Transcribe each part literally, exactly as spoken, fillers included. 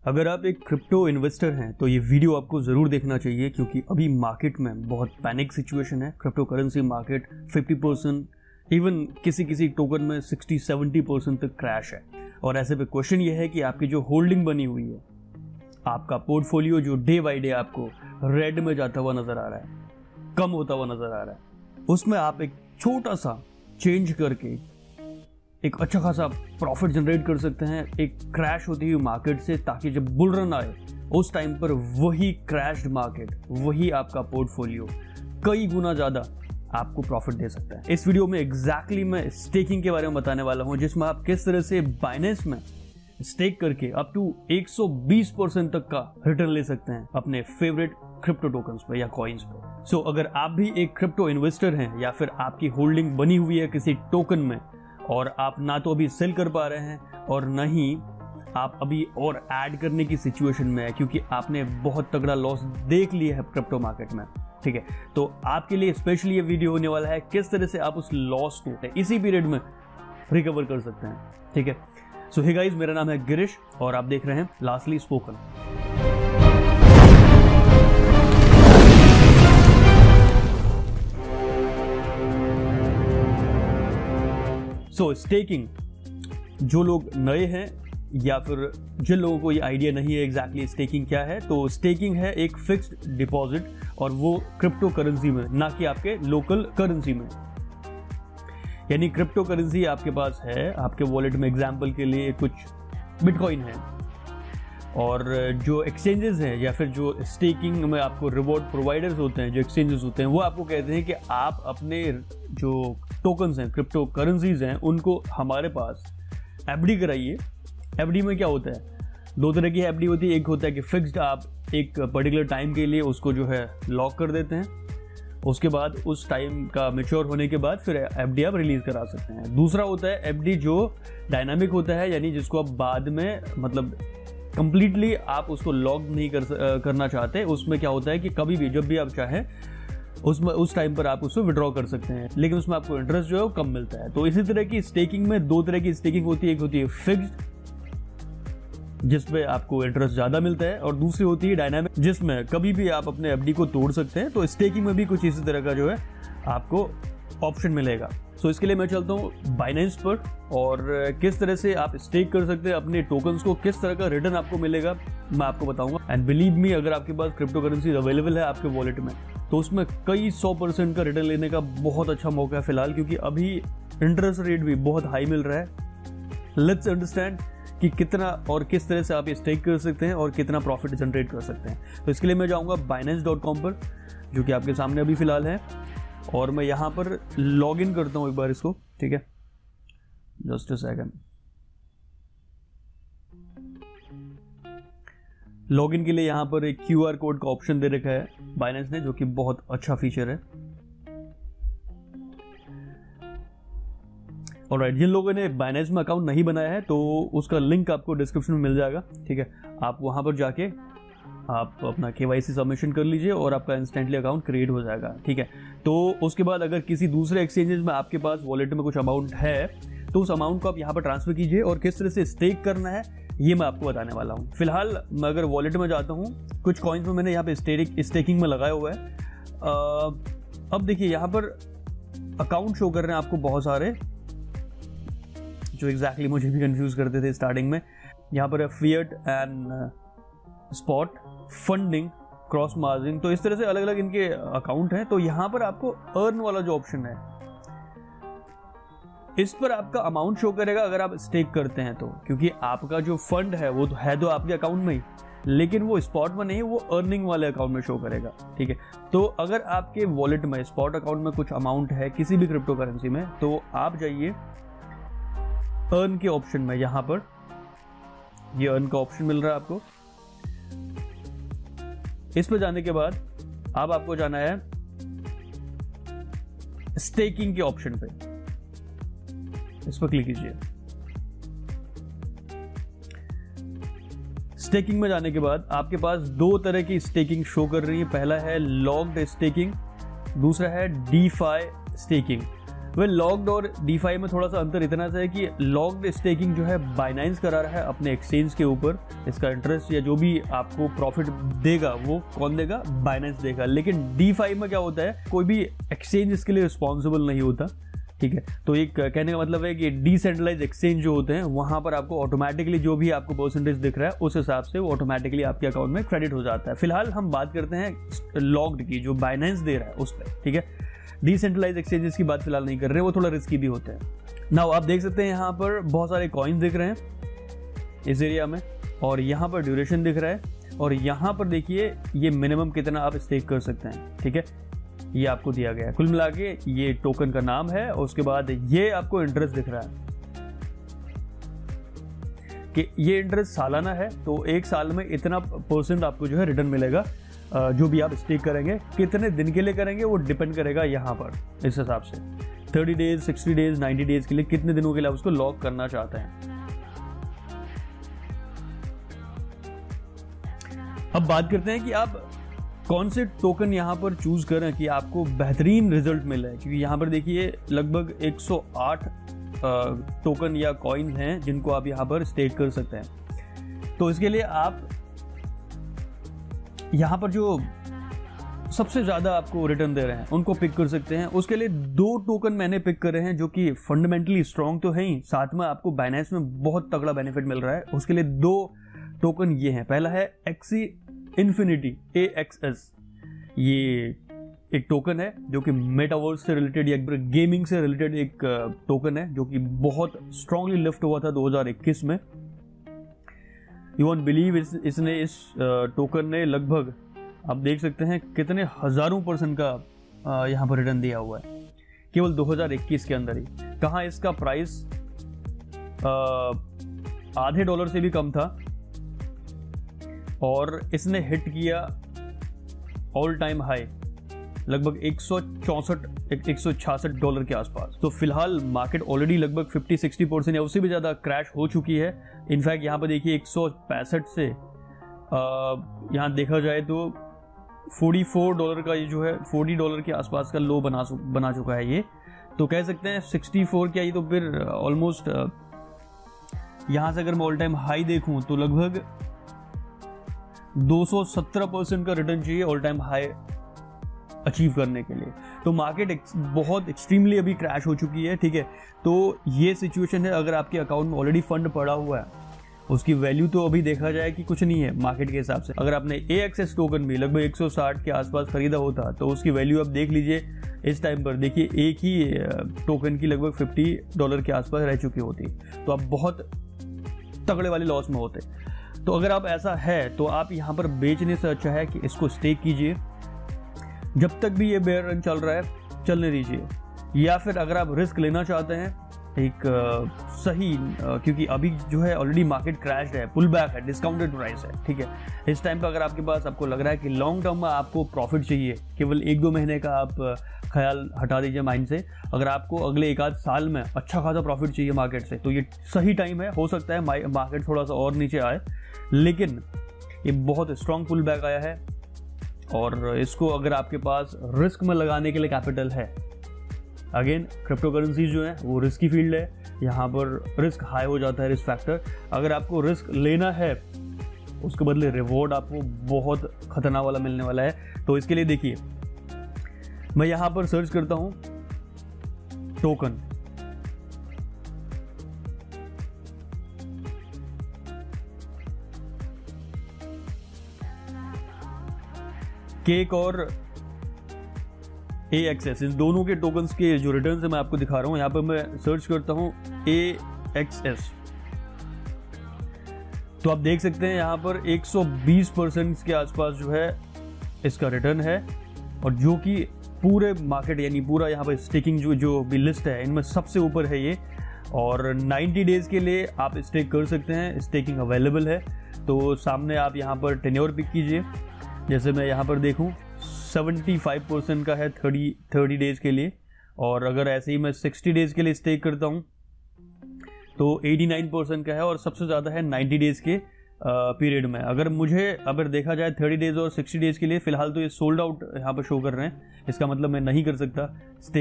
अगर आप एक क्रिप्टो इन्वेस्टर हैं तो ये वीडियो आपको ज़रूर देखना चाहिए, क्योंकि अभी मार्केट में बहुत पैनिक सिचुएशन है। Crypto currency market fifty percent, even किसी किसी टोकन में सिक्सटी सेवेंटी परसेंट तक क्रैश है। और ऐसे पे क्वेश्चन ये है कि आपकी जो होल्डिंग बनी हुई है, आपका पोर्टफोलियो जो डे बाई डे आपको रेड में जाता हुआ नज़र आ रहा है, कम होता हुआ नज़र आ रहा है, उसमें आप एक छोटा सा चेंज करके एक अच्छा खासा प्रॉफिट जनरेट कर सकते हैं एक क्रैश होती हुई मार्केट से, ताकि जब बुल रन आए उस टाइम पर वही क्रैश्ड मार्केट, वही आपका पोर्टफोलियो कई गुना ज़्यादा आपको प्रॉफिट दे सकता है। इस वीडियो में एग्जैक्टली exactly मैं स्टेकिंग के बारे में बताने वाला हूं, जिसमें आप किस तरह से बाइनेंस में स्टेक करके अप टू एक सौ बीस परसेंट तक का रिटर्न ले सकते हैं अपने फेवरेट क्रिप्टो टोकन्स पे या कॉइन्स पे। सो so, अगर आप भी एक क्रिप्टो इन्वेस्टर हैं या फिर आपकी होल्डिंग बनी हुई है किसी टोकन में और आप ना तो अभी सेल कर पा रहे हैं और ना ही आप अभी और ऐड करने की सिचुएशन में है, क्योंकि आपने बहुत तगड़ा लॉस देख लिया है क्रिप्टो मार्केट में, ठीक है, तो आपके लिए स्पेशली ये वीडियो होने वाला है किस तरह से आप उस लॉस को इसी पीरियड में रिकवर कर सकते हैं, ठीक है। सो हे गाइस, मेरा नाम है गिरीश और आप देख रहे हैं लास्टली स्पोकन। सो स्टेकिंग, जो लोग नए हैं या फिर जिन लोगों को ये आइडिया नहीं है एग्जैक्टली स्टेकिंग क्या है, तो स्टेकिंग है एक फिक्स्ड डिपॉजिट, और वो क्रिप्टो करेंसी में, ना कि आपके लोकल करेंसी में। यानी क्रिप्टो करेंसी आपके पास है, आपके वॉलेट में एग्जांपल के लिए कुछ बिटकॉइन है, और जो एक्सचेंजेस हैं या फिर जो स्टेकिंग में आपको रिवॉर्ड प्रोवाइडर्स होते हैं, जो एक्सचेंजेस होते हैं, वो आपको कहते हैं कि आप अपने जो टोकन्स हैं, क्रिप्टो करेंसीज हैं, उनको हमारे पास एफडी कराइए। एफडी में क्या होता है, दो तरह की एफडी होती है। एक होता है कि फिक्स्ड, आप एक पर्टिकुलर टाइम के लिए उसको जो है लॉक कर देते हैं, उसके बाद उस टाइम का मैच्योर होने के बाद फिर एफडी आप रिलीज करा सकते हैं। दूसरा होता है एफडी जो डायनामिक होता है, यानी जिसको आप बाद में मतलब कंप्लीटली आप उसको लॉक नहीं कर करना चाहते। उसमें क्या होता है कि कभी भी जब भी आप चाहें उसमें उस टाइम पर आप उसको विड्रॉ कर सकते हैं, लेकिन उसमें आपको इंटरेस्ट जो है वो कम मिलता है। तो इसी तरह की स्टेकिंग में दो तरह की स्टेकिंग होती है, एक होती है फिक्स्ड जिसमें आपको इंटरेस्ट ज्यादा मिलता है, और दूसरी होती है डायनामिक जिसमें कभी भी आप अपने एफडी को तोड़ सकते हैं। तो स्टेकिंग में भी कुछ इसी तरह का जो है आपको ऑप्शन मिलेगा। सो इसके लिए मैं चलता हूँ बाइनेंस पर, और किस तरह से आप स्टेक कर सकते हैं अपने टोकन्स को, किस तरह का रिटर्न आपको मिलेगा मैं आपको बताऊंगा। एंड बिलीव मी, अगर आपके पास क्रिप्टो करेंसी अवेलेबल है आपके वॉलेट में, तो उसमें कई सौ परसेंट का रिटर्न लेने का बहुत अच्छा मौका है फिलहाल, क्योंकि अभी इंटरेस्ट रेट भी बहुत हाई मिल रहा है। लेट्स अंडरस्टैंड कि कितना और किस तरह से आप ये स्टेक कर सकते हैं और कितना प्रॉफिट जनरेट कर सकते हैं। तो इसके लिए मैं जाऊंगा बाइनेंस डॉट कॉम पर, जो कि आपके सामने अभी फिलहाल है, और मैं यहाँ पर लॉग इन करता हूँ एक बार इसको, ठीक है, जस्ट अ सेकंड। लॉगिन के लिए यहाँ पर एक क्यू आर कोड का ऑप्शन दे रखा है बाइनेंस ने, जो कि बहुत अच्छा फीचर है। ऑलराइट, जिन लोगों ने बाइनेंस में अकाउंट नहीं बनाया है तो उसका लिंक आपको डिस्क्रिप्शन में मिल जाएगा, ठीक है। आप वहां पर जाके आप अपना केवाईसी सबमिशन कर लीजिए और आपका इंस्टेंटली अकाउंट क्रिएट हो जाएगा, ठीक है। तो उसके बाद अगर किसी दूसरे एक्सचेंजेस में आपके पास वॉलेट में कुछ अमाउंट है, तो उस अमाउंट को आप यहाँ पर ट्रांसफर कीजिए, और किस तरह से स्टेक करना है ये मैं आपको बताने वाला हूँ। फिलहाल मैं अगर वॉलेट में जाता हूँ, कुछ कॉइन्स में मैंने यहाँ पे स्टेक स्टेकिंग में लगाया हुआ है। आ, अब देखिए यहाँ पर अकाउंट शो कर रहे हैं आपको बहुत सारे, जो एग्जैक्टली मुझे भी कंफ्यूज करते थे स्टार्टिंग में। यहाँ पर है fiat and spot, funding, cross margin, तो इस तरह से अलग अलग इनके अकाउंट हैं। तो यहाँ पर आपको अर्न वाला जो ऑप्शन है, इस पर आपका अमाउंट शो करेगा अगर आप स्टेक करते हैं तो, क्योंकि आपका जो फंड है वो तो है तो आपके अकाउंट में ही, लेकिन वो स्पॉट में नहीं, वो अर्निंग वाले अकाउंट में शो करेगा, ठीक है। तो अगर आपके वॉलेट में स्पॉट अकाउंट में कुछ अमाउंट है किसी भी क्रिप्टो करेंसी में, तो आप जाइए अर्न के ऑप्शन में, यहां पर ये अर्न का ऑप्शन मिल रहा है आपको। इस पर जाने के बाद अब आपको जाना है स्टेकिंग के ऑप्शन पे, इस पर क्लिक कीजिए। स्टेकिंग में जाने के बाद आपके पास दो तरह की स्टेकिंग शो कर रही है। पहला है लॉक्ड स्टेकिंग, दूसरा है डीफाई स्टेकिंग। वेल लॉक्ड और डीफाई में थोड़ा सा अंतर इतना सा है कि लॉक्ड स्टेकिंग जो है बाइनेंस करा रहा है अपने एक्सचेंज के ऊपर, इसका इंटरेस्ट या जो भी आपको प्रॉफिट देगा वो कौन देगा, बाइनेंस देगा। लेकिन डीफाई में क्या होता है, कोई भी एक्सचेंज इसके लिए रिस्पॉन्सिबल नहीं होता, ठीक है। तो एक कहने का मतलब है कि डिसेंट्रलाइज एक्सचेंज जो होते हैं वहां पर आपको ऑटोमेटिकली जो भी आपको परसेंटेज दिख रहा है उस हिसाब से वो ऑटोमेटिकली आपके अकाउंट में क्रेडिट हो जाता है। फिलहाल हम बात करते हैं लॉक्ड की, जो बाइनेंस दे रहा है उस पर, ठीक है। डिसेंट्रलाइज एक्सचेंजेस की बात फिलहाल नहीं कर रहे, वो थोड़ा रिस्की भी होते हैं। नाउ आप देख सकते हैं यहाँ पर बहुत सारे कॉइन्स दिख रहे हैं इस एरिया में, और यहाँ पर ड्यूरेशन दिख रहा है, और यहाँ पर देखिए ये मिनिमम कितना आप स्टेक कर सकते हैं, ठीक है, ये आपको दिया गया है। कुल मिला के ये टोकन का नाम है, और उसके बाद ये आपको इंटरेस्ट दिख रहा है कि ये इंटरेस्ट सालाना है, तो एक साल में इतना परसेंट आपको जो है रिटर्न मिलेगा जो भी आप स्टेक करेंगे। कितने दिन के लिए करेंगे वो डिपेंड करेगा यहाँ पर, इस हिसाब से thirty days, sixty days, ninety days के लिए, कितने दिनों के लिए आप उसको लॉक करना चाहते हैं। अब बात करते हैं कि आप कौन से टोकन यहाँ पर चूज करें कि आपको बेहतरीन रिजल्ट मिले, क्योंकि यहाँ पर देखिए लगभग एक सौ आठ टोकन या कॉइन हैं जिनको आप यहाँ पर स्टेक कर सकते हैं। तो इसके लिए आप यहाँ पर जो सबसे ज्यादा आपको रिटर्न दे रहे हैं उनको पिक कर सकते हैं। उसके लिए दो टोकन मैंने पिक करे हैं जो कि फंडामेंटली स्ट्रॉन्ग तो है ही, साथ में आपको बाइनेंस में बहुत तगड़ा बेनिफिट मिल रहा है। उसके लिए दो टोकन ये हैं, पहला है Axie Infinity A X S, ये एक टोकन है जो कि मेटावर्स से रिलेटेड या गेमिंग से रिलेटेड एक टोकन है जो कि बहुत स्ट्रांगली लिफ्ट हुआ था दो हज़ार इक्कीस में। यू वॉन्ट बिलीव इस, इसने इस टोकन ने लगभग आप देख सकते हैं कितने हजारों परसेंट का यहाँ पर रिटर्न दिया हुआ है केवल दो हज़ार इक्कीस के अंदर ही। कहाँ इसका प्राइस आधे डॉलर से भी कम था और इसने हिट किया ऑल टाइम हाई लगभग एक सौ चौसठ एक सौ छियासठ डॉलर के आसपास। तो फिलहाल मार्केट ऑलरेडी लगभग पचास साठ परसेंट या उससे भी ज़्यादा क्रैश हो चुकी है। इनफैक्ट यहाँ पर देखिए एक सौ पैंसठ से यहाँ देखा जाए तो चौवालीस डॉलर का ये जो है चालीस डॉलर के आसपास का लो बना बना चुका है ये। तो कह सकते हैं चौंसठ क्या, ये तो फिर ऑलमोस्ट यहाँ से अगर मैं ऑल टाइम हाई देखूँ तो लगभग दो सौ सत्रह परसेंट का रिटर्न चाहिए ऑल टाइम हाई अचीव करने के लिए। तो मार्केट बहुत एक्सट्रीमली अभी क्रैश हो चुकी है, ठीक है। तो ये सिचुएशन है, अगर आपके अकाउंट में ऑलरेडी फंड पड़ा हुआ है उसकी वैल्यू तो अभी देखा जाए कि कुछ नहीं है मार्केट के हिसाब से। अगर आपने ए एक्स एस टोकन भी लगभग एक सौ साठ के आसपास खरीदा होता तो उसकी वैल्यू आप देख लीजिए इस टाइम पर, देखिए एक ही टोकन की लगभग पचास डॉलर के आसपास रह चुकी होती, तो आप बहुत तगड़े वाले लॉस में होते। तो अगर आप ऐसा है तो आप यहाँ पर बेचने से अच्छा है कि इसको स्टेक कीजिए, जब तक भी ये बेयर रन चल रहा है चलने दीजिए। या फिर अगर आप रिस्क लेना चाहते हैं एक आ, सही आ, क्योंकि अभी जो है ऑलरेडी मार्केट क्रैश है, पुल बैक है, डिस्काउंटेड प्राइस है, ठीक है। इस टाइम पर अगर आपके पास आपको लग रहा है कि लॉन्ग टर्म में आपको प्रॉफिट चाहिए, केवल एक दो महीने का आप ख्याल हटा दीजिए माइंड से। अगर आपको अगले एक आध साल में अच्छा खासा प्रॉफिट चाहिए मार्केट से तो ये सही टाइम है। हो सकता है मार्केट थोड़ा सा और नीचे आए, लेकिन ये बहुत स्ट्रॉन्ग पुल बैक आया है और इसको अगर आपके पास रिस्क में लगाने के लिए कैपिटल है, अगेन क्रिप्टो करेंसी जो है वो रिस्की फील्ड है, यहाँ पर रिस्क हाई हो जाता है, रिस्क फैक्टर। अगर आपको रिस्क लेना है उसके बदले रिवॉर्ड आपको बहुत खतरनाक वाला मिलने वाला है। तो इसके लिए देखिए मैं यहाँ पर सर्च करता हूँ टोकन, केक और ए एक्स एस, इन दोनों के टोकन्स के जो रिटर्न है मैं आपको दिखा रहा हूं। यहां पर मैं सर्च करता हूं ए एक्स एस, तो आप देख सकते हैं यहां पर एक सौ बीस परसेंट के आसपास जो है इसका रिटर्न है, और जो कि पूरे मार्केट यानी पूरा यहां पर स्टेकिंग जो जो भी लिस्ट है इनमें सबसे ऊपर है ये। और नब्बे डेज के लिए आप स्टेक कर सकते हैं, स्टेकिंग अवेलेबल है। तो सामने आप यहां पर टेन्योर पिक कीजिए, जैसे मैं यहाँ पर देखूँ पचहत्तर परसेंट का है तीस तीस डेज के लिए, और अगर ऐसे ही मैं साठ डेज के लिए स्टेक करता हूँ तो नवासी परसेंट का है, और सबसे ज़्यादा है नब्बे डेज के पीरियड में। अगर मुझे अगर देखा जाए तीस डेज और साठ डेज के लिए, फिलहाल तो ये सोल्ड आउट यहाँ पर शो कर रहे हैं, इसका मतलब मैं नहीं कर सकता स्टेक।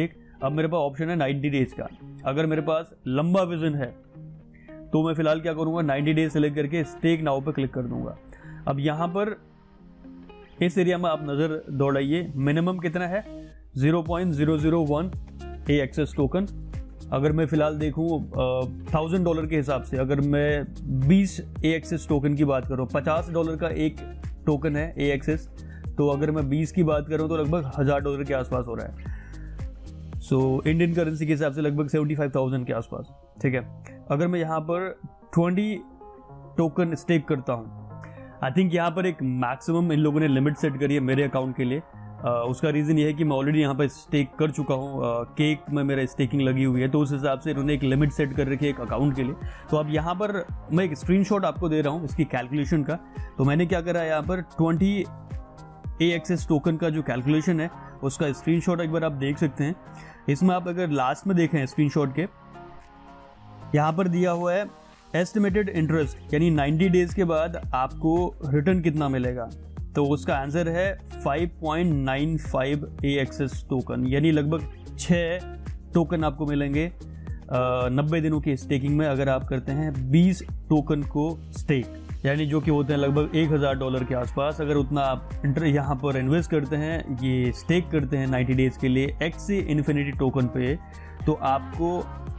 अब मेरे पास ऑप्शन है नाइन्टी डेज का। अगर मेरे पास लंबा विजन है तो मैं फिलहाल क्या करूंगा, नाइन्टी डेज सेलेक्ट करके स्टेक नाउ पे क्लिक कर दूंगा। अब यहाँ पर इस एरिया में आप नज़र दौड़ाइए, मिनिमम कितना है, zero point zero zero one A X S token. अगर मैं फिलहाल देखूँ थाउजेंड डॉलर के हिसाब से, अगर मैं बीस ए एक्सेस टोकन की बात करूँ, पचास डॉलर का एक टोकन है ए एक्सेस, तो अगर मैं बीस की बात करूँ तो लगभग हज़ार डॉलर के आसपास हो रहा है। सो इंडियन करेंसी के हिसाब से लगभग सेवेंटी फाइव थाउजेंड के आसपास, ठीक है। अगर मैं यहाँ पर ट्वेंटी टोकन स्टेक करता हूँ, आई थिंक यहाँ पर एक मैक्सिमम इन लोगों ने लिमिट सेट करी है मेरे अकाउंट के लिए। uh, उसका रीज़न ये है कि मैं ऑलरेडी यहाँ पर स्टेक कर चुका हूँ, केक uh, में मेरा स्टेकिंग लगी हुई है, तो उस हिसाब से इन्होंने एक लिमिट सेट कर रखी है एक अकाउंट के लिए। तो अब यहाँ पर मैं एक स्क्रीनशॉट आपको दे रहा हूँ इसकी कैलकुलेशन का। तो मैंने क्या करा है, यहाँ पर ट्वेंटी ए एक्सेस टोकन का जो कैलकुलेशन है उसका स्क्रीनशॉट एक बार आप देख सकते हैं। इसमें आप अगर लास्ट में देखें स्क्रीनशॉट के, यहाँ पर दिया हुआ है एस्टिमेटेड इंटरेस्ट, यानी नाइन्टी डेज के बाद आपको रिटर्न कितना मिलेगा। तो उसका आंसर है five point nine five A X S token, यानी लगभग छः टोकन आपको मिलेंगे नब्बे दिनों की स्टेकिंग में, अगर आप करते हैं बीस टोकन को स्टेक, यानी जो कि होते हैं लगभग एक हज़ार डॉलर के आसपास। अगर उतना आप इंटर यहाँ पर इन्वेस्ट करते हैं, ये स्टेक करते हैं नाइन्टी डेज के लिए एक्सी इन्फिनिटी टोकन पे, तो आपको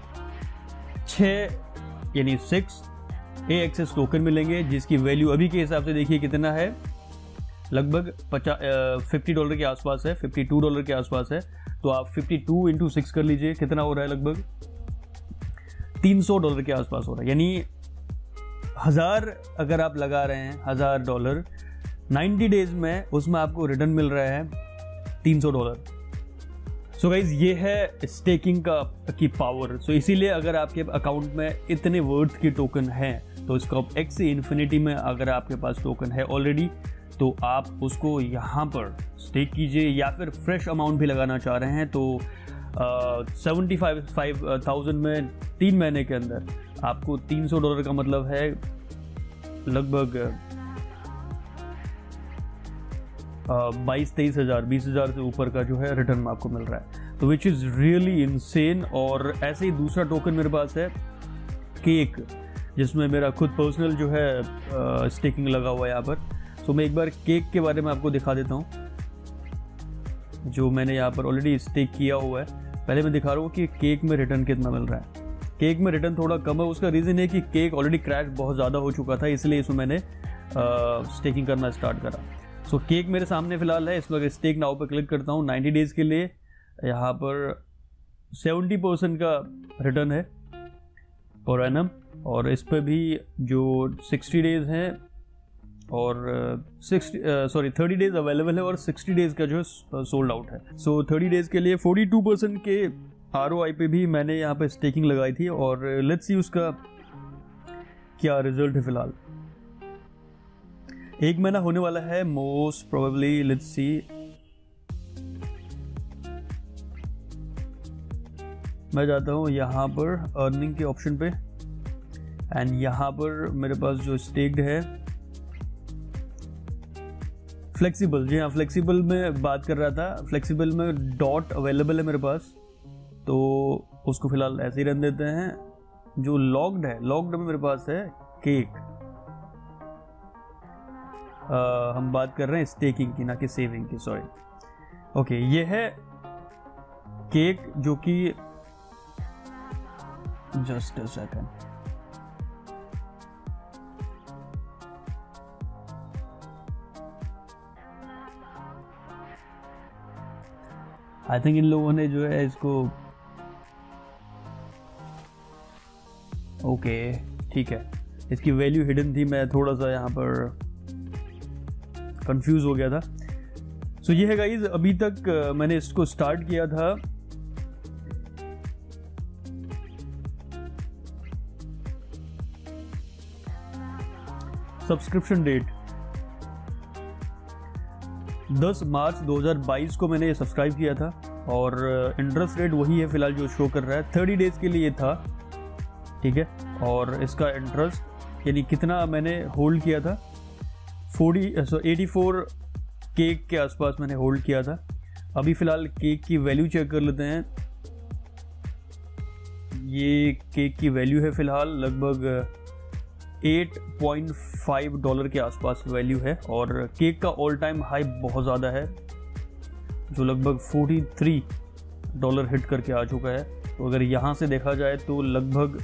छः यानी सिक्स ए एक्सेस टोकन मिलेंगे, जिसकी वैल्यू अभी के हिसाब से देखिए कितना है, लगभग पचास फिफ्टी डॉलर के आसपास है, फिफ्टी टू डॉलर के आसपास है। तो आप फिफ्टी टू इंटू सिक्स कर लीजिए, कितना हो रहा है, लगभग तीन सौ डॉलर के आसपास हो रहा है। यानी हज़ार अगर आप लगा रहे हैं, हज़ार डॉलर नाइन्टी डेज में, उसमें आपको रिटर्न मिल रहा है तीन सौ डॉलर। सो गाइज ये है स्टेकिंग का की पावर। सो इसीलिए अगर आपके अकाउंट में इतने वर्थ की टोकन हैं, तो इसका एक्सी इन्फिनिटी में अगर आपके पास टोकन है ऑलरेडी, तो आप उसको यहाँ पर स्टेक कीजिए, या फिर फ्रेश अमाउंट भी लगाना चाह रहे हैं तो सेवेंटी फाइव फाइव थाउजेंड में तीन महीने के अंदर आपको तीन सौ डॉलर का मतलब है लगभग बाईस तेईस हज़ार बीस हज़ार से ऊपर का जो है रिटर्न आपको मिल रहा है, तो विच इज़ रियली इनसेन। और ऐसे ही दूसरा टोकन मेरे पास है केक, जिसमें मेरा खुद पर्सनल जो है स्टेकिंग लगा हुआ है यहाँ पर। तो मैं एक बार केक के बारे में आपको दिखा देता हूँ, जो मैंने यहाँ पर ऑलरेडी स्टेक किया हुआ है। पहले मैं दिखा रहा हूँ कि केक में रिटर्न कितना मिल रहा है। केक में रिटर्न थोड़ा कम है, उसका रीज़न है कि केक ऑलरेडी क्रैश बहुत ज़्यादा हो चुका था, इसलिए इसमें मैंने स्टेकिंग करना स्टार्ट करा। सो so, केक मेरे सामने फिलहाल है, इसमें अगर स्टेक नाउ पर क्लिक करता हूँ नाइन्टी डेज़ के लिए, यहाँ पर सेवेंटी परसेंट का रिटर्न है पर एनम, और इस पर भी जो सिक्सटी डेज़ हैं और sixty sorry thirty days available है, और सिक्सटी डेज़ का जो है सोल्ड आउट है। सो थर्टी डेज़ के लिए फोर्टी टू परसेंट के आर ओ आई पे भी मैंने यहाँ पे स्टेकिंग लगाई थी, और लेट्स सी उसका क्या रिजल्ट है। फिलहाल एक महीना होने वाला है मोस्ट प्रोबेबली, लेट्स सी। मैं जाता हूँ यहाँ पर अर्निंग के ऑप्शन पे, एंड यहाँ पर मेरे पास जो स्टेक्ड है फ्लेक्सिबल, जी हाँ फ्लेक्सिबल में बात कर रहा था। फ्लेक्सिबल में डॉट अवेलेबल है मेरे पास, तो उसको फिलहाल ऐसे ही रन देते हैं। जो लॉक्ड है, लॉक्ड में मेरे पास है केक। आ, हम बात कर रहे हैं स्टेकिंग की, ना कि सेविंग की, सॉरी। ओके, ये है केक, जो कि just a second, I think इन लोगों ने जो है इसको, ओके ठीक है, इसकी वैल्यू हिडन थी, मैं थोड़ा सा यहाँ पर कंफ्यूज हो गया था। सो so, ये है गाइज, अभी तक मैंने इसको स्टार्ट किया था सब्सक्रिप्शन डेट दस मार्च दो हज़ार बाईस को मैंने ये सब्सक्राइब किया था, और इंटरेस्ट रेट वही है फिलहाल जो शो कर रहा है, थर्टी डेज के लिए था, ठीक है। और इसका इंटरेस्ट यानी कितना मैंने होल्ड किया था, forty so eighty four cake के आसपास मैंने होल्ड किया था। अभी फ़िलहाल केक की वैल्यू चेक कर लेते हैं। ये केक की वैल्यू है फिलहाल लगभग आठ पॉइंट पाँच डॉलर के आसपास वैल्यू है, और केक का ऑल टाइम हाई बहुत ज़्यादा है जो लगभग तैंतालीस डॉलर हिट करके आ चुका है। तो अगर यहाँ से देखा जाए तो लगभग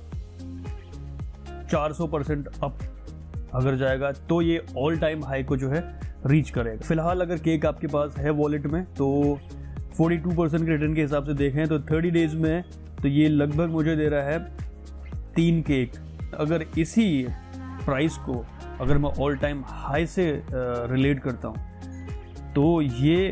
चार सौ परसेंट अप अगर जाएगा तो ये ऑल टाइम हाई को जो है रीच करेगा। फिलहाल अगर केक आपके पास है वॉलेट में तो बयालीस परसेंट के रिटर्न के हिसाब से देखें तो तीस डेज में तो ये लगभग मुझे दे रहा है तीन केक। अगर इसी प्राइस को अगर मैं ऑल टाइम हाई से रिलेट करता हूँ तो ये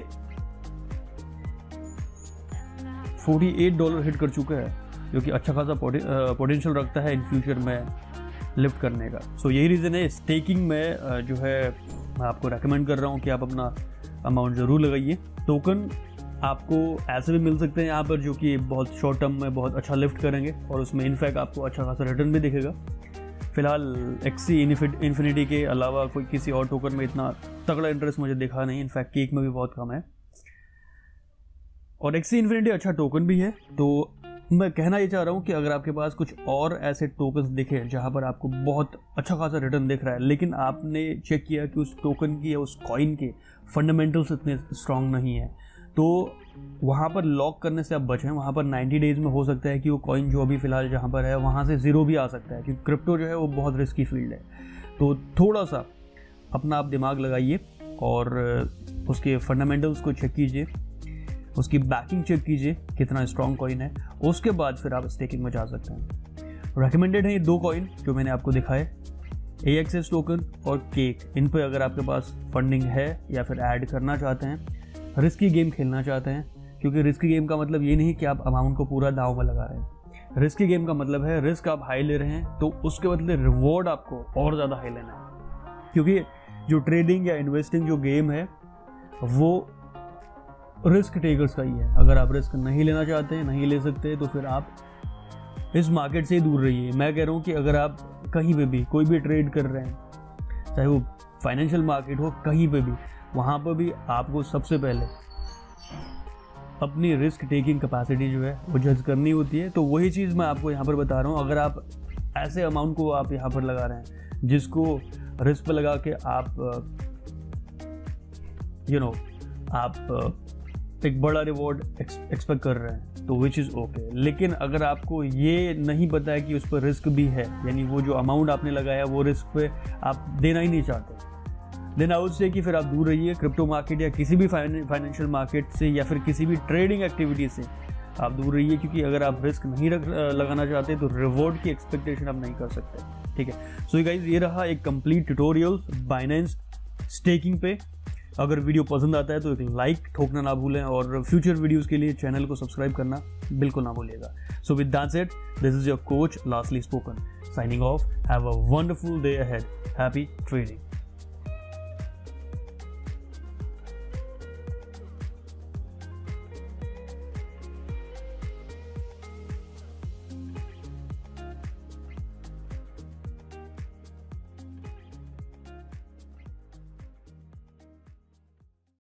अड़तालीस डॉलर हिट कर चुका है, जो कि अच्छा खासा पोटेंशियल रखता है इन फ्यूचर में लिफ्ट करने का। सो so, यही रीज़न है स्टेकिंग में जो है मैं आपको रेकमेंड कर रहा हूँ कि आप अपना अमाउंट ज़रूर लगाइए। टोकन आपको ऐसे भी मिल सकते हैं यहाँ पर जो कि बहुत शॉर्ट टर्म में बहुत अच्छा लिफ्ट करेंगे और उसमें इनफैक्ट आपको अच्छा खासा रिटर्न भी दिखेगा। फिलहाल एक्सी इन्फिनिटी के अलावा कोई किसी और टोकन में इतना तगड़ा इंटरेस्ट मुझे दिखा नहीं, इनफैक्ट केक में भी बहुत कम है। और एक्सी इन्फिनिटी अच्छा टोकन भी है, तो मैं कहना ये चाह रहा हूँ कि अगर आपके पास कुछ और ऐसे टोकन्स दिखे जहाँ पर आपको बहुत अच्छा खासा रिटर्न दिख रहा है, लेकिन आपने चेक किया कि उस टोकन की या उस कॉइन के फंडामेंटल्स इतने स्ट्रांग नहीं है, तो वहाँ पर लॉक करने से आप बचें। वहाँ पर नब्बे डेज़ में हो सकता है कि वो कॉइन जो अभी फ़िलहाल जहाँ पर है वहाँ से ज़ीरो भी आ सकता है, क्योंकि क्रिप्टो जो है वो बहुत रिस्की फील्ड है। तो थोड़ा सा अपना आप दिमाग लगाइए और उसके फंडामेंटल्स को चेक कीजिए, उसकी बैकिंग चेक कीजिए कितना स्ट्रॉन्ग कॉइन है, उसके बाद फिर आप स्टेकिंग में जा सकते हैं। रेकमेंडेड है ये दो कॉइन जो मैंने आपको दिखाए, ए एक्स एस टोकन और केक। इन पे अगर आपके पास फंडिंग है या फिर ऐड करना चाहते हैं, रिस्की गेम खेलना चाहते हैं, क्योंकि रिस्की गेम का मतलब ये नहीं कि आप अमाउंट को पूरा दांव में लगा रहे हैं। रिस्की गेम का मतलब है रिस्क आप हाई ले रहे हैं तो उसके बदले रिवॉर्ड आपको और ज़्यादा हाई लेना है, क्योंकि जो ट्रेडिंग या इन्वेस्टिंग जो गेम है वो रिस्क टेकर्स का ही है। अगर आप रिस्क नहीं लेना चाहते हैं, नहीं ले सकते, तो फिर आप इस मार्केट से ही दूर रहिए। मैं कह रहा हूँ कि अगर आप कहीं पे भी कोई भी ट्रेड कर रहे हैं, चाहे वो फाइनेंशियल मार्केट हो, कहीं पे भी, वहाँ पर भी आपको सबसे पहले अपनी रिस्क टेकिंग कैपेसिटी जो है वो जज करनी होती है। तो वही चीज़ मैं आपको यहाँ पर बता रहा हूँ। अगर आप ऐसे अमाउंट को आप यहाँ पर लगा रहे हैं जिसको रिस्क पर लगा के आप यू नो आप एक बड़ा रिवॉर्ड एक्सपेक्ट कर रहे हैं, तो विच इज़ ओके। लेकिन अगर आपको ये नहीं पता है कि उस पर रिस्क भी है, यानी वो जो अमाउंट आपने लगाया वो रिस्क पे आप देना ही नहीं चाहते, देन आई वुड से कि फिर आप दूर रहिए क्रिप्टो मार्केट या किसी भी फाइनेंशियल मार्केट से या फिर किसी भी ट्रेडिंग एक्टिविटी से आप दूर रहिए, क्योंकि अगर आप रिस्क नहीं रख लगाना चाहते तो रिवॉर्ड की एक्सपेक्टेशन आप नहीं कर सकते। ठीक है, सो गाइस ये रहा एक कंप्लीट ट्यूटोरियल बाइनेंस स्टेकिंग पे। अगर वीडियो पसंद आता है तो एक लाइक ठोकना ना भूलें और फ्यूचर वीडियोस के लिए चैनल को सब्सक्राइब करना बिल्कुल ना भूलिएगा। So with that said, this is your coach lastly spoken signing off. Have a wonderful day ahead. Happy trading.